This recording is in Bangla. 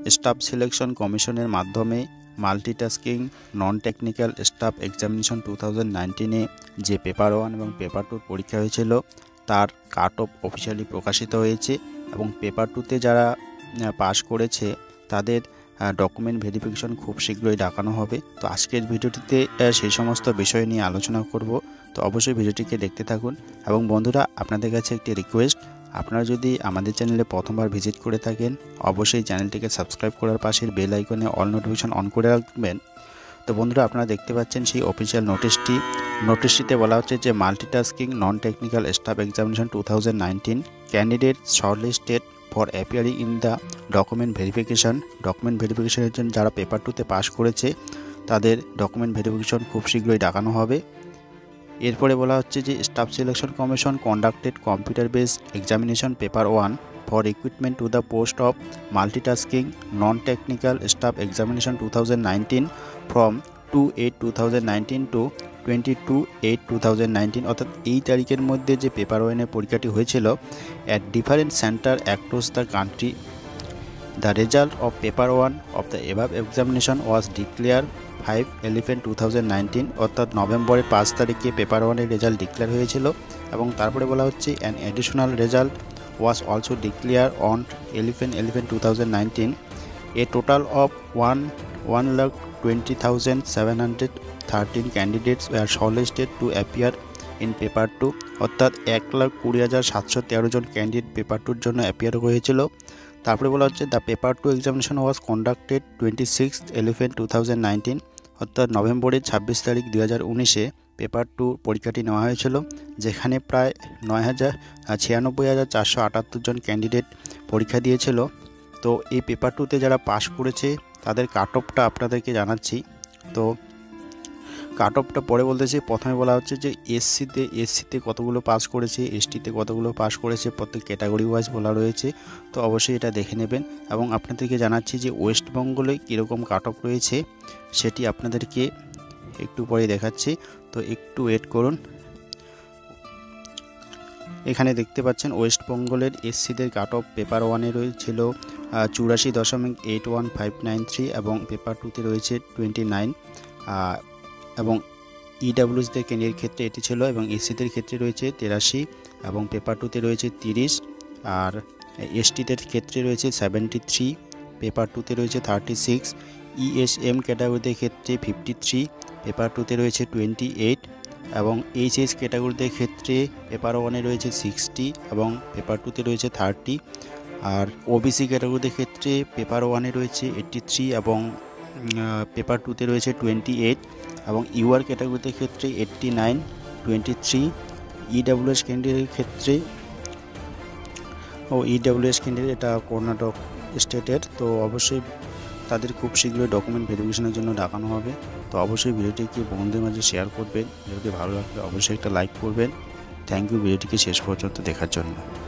স্টাফ সিলেকশন কমিশনের মাধ্যমে multitasking non technical staff examination 2019-এ যে পেপার 1 এবং পেপার 2 পরীক্ষা হয়েছিল তার কাট অফ অফিসিয়ালি প্রকাশিত হয়েছে এবং পেপার 2-তে যারা পাস করেছে তাদের ডকুমেন্ট ভেরিফিকেশন খুব শীঘ্রই ডাকানো হবে। তো আজকের ভিডিওটিতে সেই সমস্ত বিষয় নিয়ে আলোচনা করব। তো অবশ্যই ভিডিওটিকে দেখতে থাকুন এবং বন্ধুরা, আপনাদের কাছে একটি রিকোয়েস্ট, আপনারা যদি আমাদের চ্যানেলে প্রথমবার ভিজিট করে থাকেন অবশ্যই চ্যানেলটিকে সাবস্ক্রাইব করার পাশের বেল আইকনে অল নোটিফিকেশন অন করে রাখবেন। তো বন্ধুরা, আপনারা দেখতে পাচ্ছেন সেই অফিসিয়াল নোটিশটিতে বলা হচ্ছে যে multitasking non technical staff examination 2019 candidate shortlisted for appearing in the document ভেরিফিকেশনের জন্য যারা পেপার 2-তে পাস করেছে তাদের ডকুমেন্ট ভেরিফিকেশন খুব শীঘ্রই ডাকানো হবে। এরপরে বলা হচ্ছে যে staff selection commission conducted computer based examination paper 1 for recruitment to the post of multitasking non technical staff examination 2019 from 2/8/2019 to 22/8/2019, অর্থাৎ এই তারিখের মধ্যে যে পেপার 1-এর পরীক্ষাটি হয়েছিল at different centre across the country. The result of paper 1 of the above examination was declared 5/11/2019, অর্থাৎ নভেম্বরের 5 তারিখে পেপার 1-এর রেজাল্ট ডিক্লেয়ার হয়েছিল এবং তারপরে বলা হচ্ছে an additional result was also declared on 11/11/2019. A total of 1,20,713 candidates were shortlisted to appear in paper 2, অর্থাৎ 1,20,713 জন ক্যান্ডিডেট পেপার 2-র জন্য অ্যাপিয়ার হয়েছিল। তারপরে বলা হচ্ছে the paper 2 examination was conducted 26/11/2019, অর্থাৎ নভেম্বরের 26 তারিখ 2019-এ পেপার 2 পরীক্ষাটি নেওয়া হয়েছিল, যেখানে প্রায় 96,478 জন ক্যান্ডিডেট পরীক্ষা দিয়েছিল। তো এই পেপার 2-তে যারা পাস করেছে তাদের কাট অফটা আপনাদেরকে জানাচ্ছি। তো কাট অফটা পরে বলতেছি, প্রথমে বলা হচ্ছে যে এসসিতে কতগুলো পাস করেছে, এসটিতে কতগুলো পাস করেছে, প্রত্যেক ক্যাটাগরি ওয়াইজ বলা রয়েছে। তো অবশ্যই এটা দেখে নেবেন এবং আপনাদেরকে জানাচ্ছি যে ওয়েস্ট বেঙ্গলে কীরকম কাট অফ রয়েছে সেটি আপনাদেরকে একটু পরে দেখাচ্ছি। তো একটু ওয়েট করুন। এখানে দেখতে পাচ্ছেন ওয়েস্ট বেঙ্গলের এসসিদের কাট অফ পেপার 1-এ রয়েছিল 84.81593 এবং পেপার 2-তে রয়েছে 29 এবং ইডাব্লিউএসদের ক্যান্ডিডেট ক্ষেত্রে এটি ছিল এবং এসসিদের ক্ষেত্রে রয়েছে 83 এবং পেপার 2-তে রয়েছে 30 আর এসটিদের ক্ষেত্রে রয়েছে 73, পেপার 2-তে রয়েছে 36, ইএসএম ক্যাটাগরিদের ক্ষেত্রে 53, পেপার 2-তে রয়েছে 28 এবং এইচএস ক্যাটাগরিদের ক্ষেত্রে পেপার 1-এ রয়েছে 60 এবং পেপার 2-তে রয়েছে 30 আর ওবিসি ক্যাটাগরিদের ক্ষেত্রে পেপার 1-এ রয়েছে 83 এবং পেপার 2-তে রয়েছে 28 এবং ইউআর ক্যাটাগরিদের ক্ষেত্রে 89, 23, ইডাব্লিউএস ক্যান্ডিডেটের ক্ষেত্রে ইডাব্লিউএস ক্যান্ডিডেট এটা কর্ণাটক স্টেটের। তো অবশ্যই তাদের খুব শীঘ্রই ডকুমেন্ট ভেরিফিকেশনের জন্য ডাকানো হবে। তো অবশ্যই ভিডিওটিকে বন্ধুদের মাঝে শেয়ার করবেন। ভিডিওটি ভালো লাগলে অবশ্যই একটা লাইক করবেন। থ্যাংক ইউ ভিডিওটিকে শেষ পর্যন্ত দেখার জন্য।